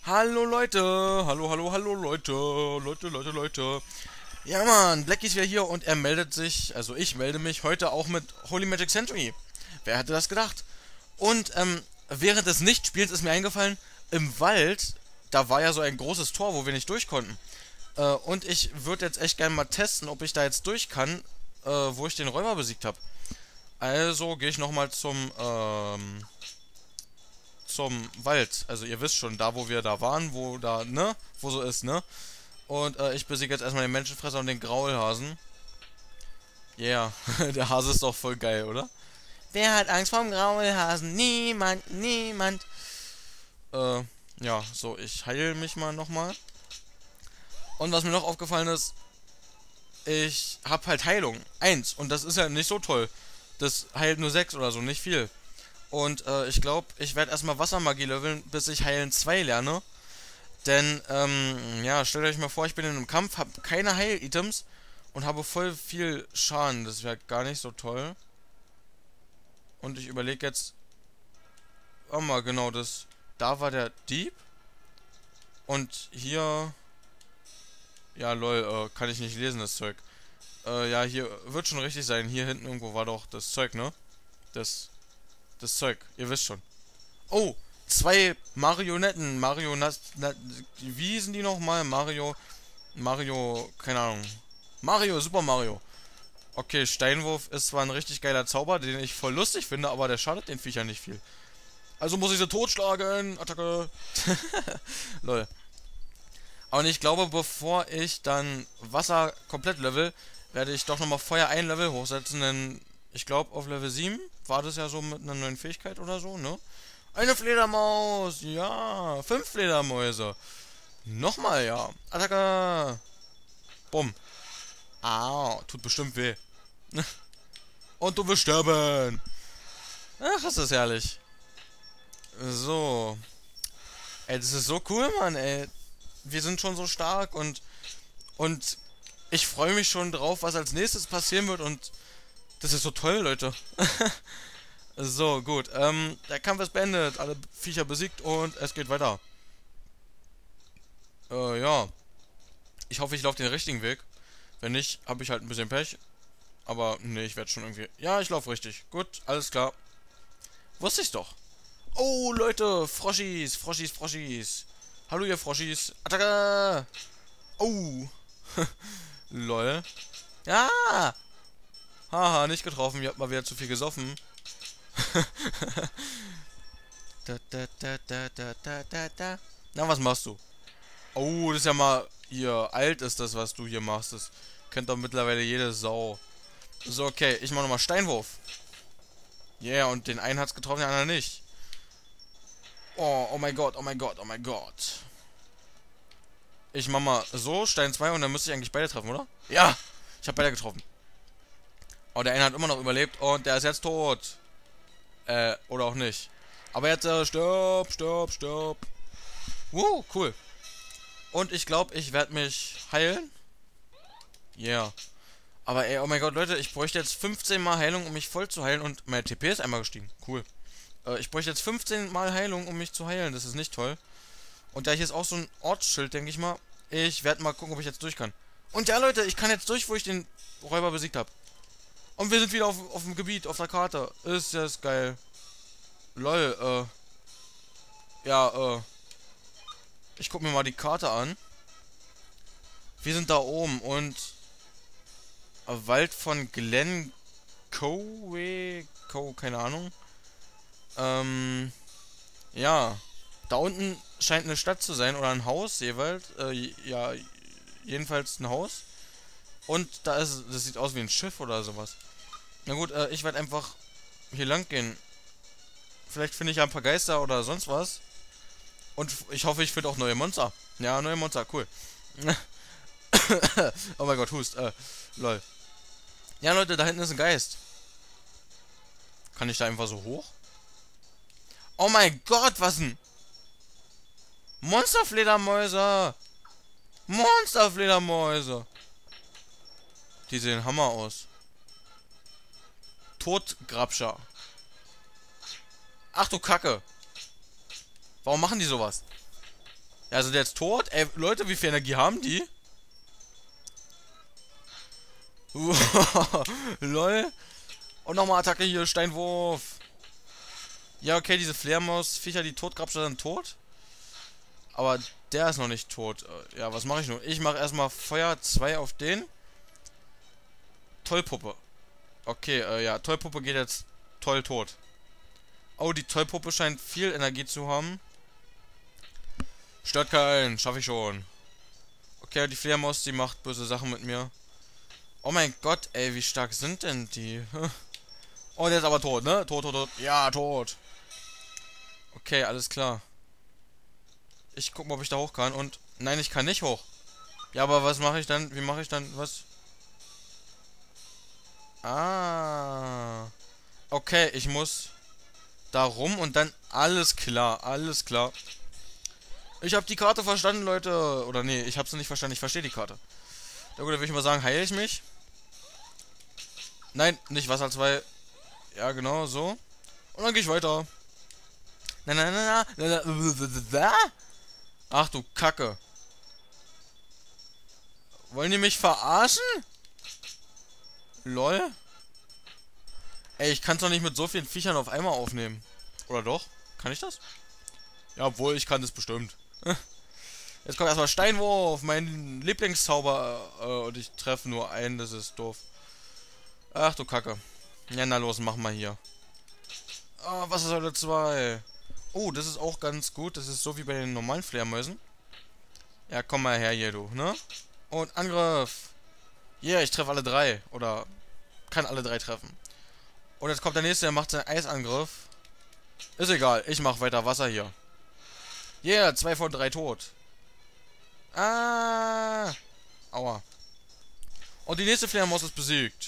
Hallo Leute, hallo Leute, Leute. Ja Mann, Blackie ist wieder hier und er meldet sich, also ich melde mich heute auch mit Holy Magic Century. Wer hätte das gedacht? Und während des Nichtspiels ist mir eingefallen, im Wald, da war ja so ein großes Tor, wo wir nicht durch konnten. Und ich würde jetzt echt gerne mal testen, ob ich da jetzt durch kann, wo ich den Räuber besiegt habe. Also gehe ich nochmal zum Wald. Also ihr wisst schon, da wo wir da waren, wo da, ne? Wo so ist, ne? Und ich besiege jetzt erstmal den Menschenfresser und den Graulhasen. Yeah, der Hase ist doch voll geil, oder? Wer hat Angst vorm Graulhasen? Niemand, niemand. Äh, ja, so, ich heile mich mal nochmal. Und was mir noch aufgefallen ist, ich hab halt Heilung. Eins. Und das ist ja nicht so toll. Das heilt nur 6 oder so, nicht viel. Und ich glaube, ich werde erstmal Wassermagie leveln, bis ich Heilen 2 lerne. Denn, ja, stellt euch mal vor, ich bin in einem Kampf, habe keine Heil-Items und habe voll viel Schaden. Das wäre gar nicht so toll. Und ich überlege jetzt, oh mal, genau, das, da war der Dieb. Und hier, ja, lol, kann ich nicht lesen, das Zeug. Ja, hier wird schon richtig sein. Hier hinten irgendwo war doch das Zeug, ne? Das Zeug, ihr wisst schon. Oh, zwei Marionetten. Wie sind die nochmal? Mario, keine Ahnung. Super Mario. Okay, Steinwurf ist zwar ein richtig geiler Zauber, den ich voll lustig finde, aber der schadet den Viechern nicht viel. Also muss ich sie totschlagen. Attacke. Lol. Und ich glaube, bevor ich dann Wasser komplett level, werde ich doch nochmal Feuer ein Level hochsetzen, denn ich glaube auf Level 7 war das ja so mit einer neuen Fähigkeit oder so, ne? Eine Fledermaus, ja, 5 Fledermäuse. Nochmal, ja. Attacke. Bumm. Au, tut bestimmt weh. Und du wirst sterben. Ach, ist das herrlich. So. Ey, das ist so cool, Mann, ey. Wir sind schon so stark und ich freue mich schon drauf, was als nächstes passieren wird und das ist so toll, Leute. So, gut. Der Kampf ist beendet, alle Viecher besiegt und es geht weiter. Ja. Ich hoffe, ich laufe den richtigen Weg. Wenn nicht, habe ich halt ein bisschen Pech. Aber nee, ich werde schon irgendwie... Ja, ich laufe richtig. Gut, alles klar. Wusste ich's doch. Oh, Leute, Froschis. Hallo, ihr Froschis. Attacke! Oh. Lol. Ja! Haha, nicht getroffen. Ihr habt mal wieder zu viel gesoffen. Da. Na, was machst du? Oh, das ist ja mal hier alt ist das, was du hier machst. Das kennt doch mittlerweile jede Sau. So, okay, ich mach nochmal Steinwurf. Yeah, und den einen hat's getroffen, den anderen nicht. Oh mein Gott. Ich mach mal so, Stein 2 und dann müsste ich eigentlich beide treffen, oder? Ja! Ich habe beide getroffen. Oh, der eine hat immer noch überlebt und der ist jetzt tot. Oder auch nicht. Aber jetzt, stirb. Cool. Und ich glaube, ich werde mich heilen. Yeah. Aber ey, oh mein Gott, Leute, ich bräuchte jetzt 15 Mal Heilung, um mich voll zu heilen. Und meine TP ist einmal gestiegen. Cool. Ich bräuchte jetzt 15 Mal Heilung, um mich zu heilen. Das ist nicht toll. Und da hier ist auch so ein Ortsschild, denke ich mal. Ich werde mal gucken, ob ich jetzt durch kann. Und ja, Leute, ich kann jetzt durch, wo ich den Räuber besiegt habe. Und wir sind wieder auf dem Gebiet, auf der Karte. Ist das geil. Lol, ja, ich guck mir mal die Karte an. Wir sind da oben und Wald von Glen keine Ahnung. Ja. Da unten scheint eine Stadt zu sein oder ein Haus jeweils. Ja, jedenfalls ein Haus. Und das sieht aus wie ein Schiff oder sowas. Na gut, ich werde einfach hier lang gehen. Vielleicht finde ich ja ein paar Geister oder sonst was. Und ich hoffe, ich finde auch neue Monster. Ja, neue Monster, cool. Oh mein Gott, Hust. Lol. Ja, Leute, da hinten ist ein Geist. Kann ich da einfach so hoch? Oh mein Gott, was ein... Monsterfledermäuse! Monsterfledermäuse! Die sehen Hammer aus. Totgrabscher. Ach du Kacke. Warum machen die sowas? Ja, sind die jetzt tot? Ey, Leute, wie viel Energie haben die? Lol. Und nochmal Attacke hier, Steinwurf. Ja, okay, diese Fledermaus-Viecher, die Totgrabscher sind tot. Aber der ist noch nicht tot. Ja, was mache ich nun? Ich mache erstmal Feuer 2 auf den. Tollpuppe. Okay, ja, Tollpuppe geht jetzt toll tot. Oh, die Tollpuppe scheint viel Energie zu haben. Stört keinen, schaffe ich schon. Okay, die Fledermaus, die macht böse Sachen mit mir. Oh mein Gott, ey, wie stark sind denn die? Oh, der ist aber tot, ne? Tot, tot, tot. Ja, tot. Okay, alles klar. Ich guck mal, ob ich da hoch kann und... Nein, ich kann nicht hoch. Ja, aber was mache ich dann? Wie mache ich dann? Was? Ah. Okay, ich muss da rum und dann... Alles klar, alles klar. Ich habe die Karte verstanden, Leute. Oder nee, ich habe sie nicht verstanden. Ich verstehe die Karte. Ja gut, dann würde ich mal sagen, heile ich mich. Nein, nicht Wasser 2. Ja, genau, so. Und dann gehe ich weiter. Na, na, na, na, na, na. Ach du Kacke. Wollen die mich verarschen? Lol. Ey, ich kann es doch nicht mit so vielen Viechern auf einmal aufnehmen. Oder doch? Kann ich das? Jawohl, ich kann das bestimmt. Jetzt kommt erstmal Steinwurf, mein Lieblingszauber. Und ich treffe nur einen, das ist doof. Ach du Kacke. Ja, na los, mach mal hier. Ah, Wassersäule 2. Oh, das ist auch ganz gut. Das ist so wie bei den normalen Fledermäusen. Ja, komm mal her hier, du, ne? Und Angriff. Yeah, ich treffe alle 3. Oder kann alle 3 treffen. Und jetzt kommt der nächste, der macht seinen Eisangriff. Ist egal, ich mach weiter Wasser hier. Yeah, 2 von 3 tot. Ah. Aua. Und die nächste Fledermaus ist besiegt.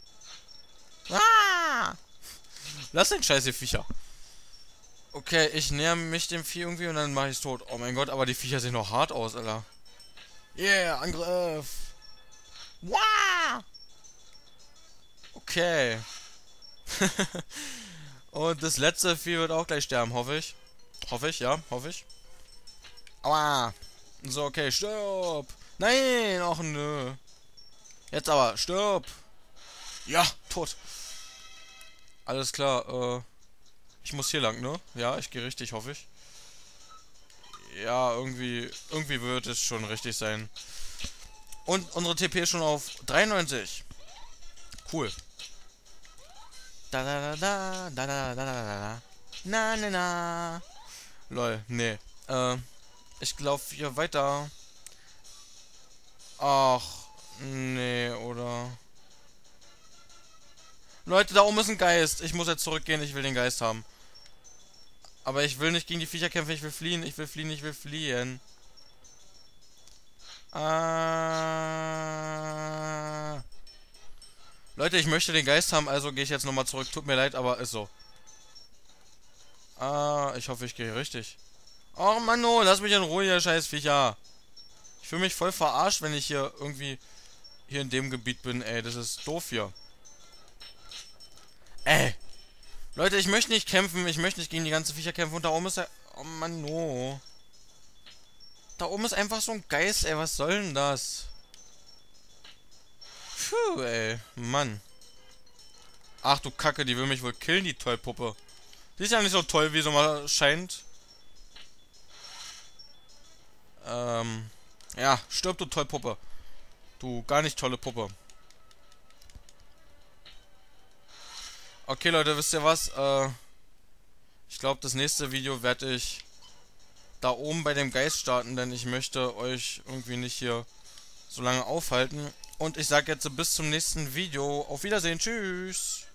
Ah. Lass den Scheiß, ihr Viecher. Okay, ich näher mich dem Vieh irgendwie und dann mache ich es tot. Oh mein Gott, aber die Viecher sehen noch hart aus, Alter. Yeah, Angriff. Wow. Okay. Und das letzte Vieh wird auch gleich sterben, hoffe ich. Hoffe ich, ja, hoffe ich. Aua. So, okay, stirb. Nein, ach nö. Jetzt aber, stirb. Ja, tot. Alles klar, ich muss hier lang, ne? Ja, ich gehe richtig, hoffe ich. Ja, irgendwie wird es schon richtig sein. Und unsere TP ist schon auf 93. Cool. Da da da da da da da da da. Na na na. Lol, nee. Ich laufe hier weiter. Ach, nee, oder? Leute, da oben ist ein Geist. Ich muss jetzt zurückgehen, ich will den Geist haben. Aber ich will nicht gegen die Viecher kämpfen, ich will fliehen, ich will fliehen, ich will fliehen. Leute, ich möchte den Geist haben, also gehe ich jetzt nochmal zurück. Tut mir leid, aber ist so. Ich hoffe, ich gehe richtig. Oh Mann, oh, lass mich in Ruhe, ihr scheiß Viecher. Ich fühle mich voll verarscht, wenn ich hier irgendwie hier in dem Gebiet bin, ey. Das ist doof hier. Ey. Leute, ich möchte nicht kämpfen. Ich möchte nicht gegen die ganzen Viecher kämpfen. Und da oben ist er... Oh Mann, no. Da oben ist einfach so ein Geist, ey. Was soll denn das? Puh, ey. Mann. Ach du Kacke, die will mich wohl killen, die Tollpuppe. Die ist ja nicht so toll, wie so mal scheint. Ja, stirb du Tollpuppe. Du gar nicht tolle Puppe. Okay, Leute, wisst ihr was? Ich glaube, das nächste Video werde ich da oben bei dem Geist starten, denn ich möchte euch irgendwie nicht hier so lange aufhalten. Und ich sage jetzt bis zum nächsten Video. Auf Wiedersehen, tschüss.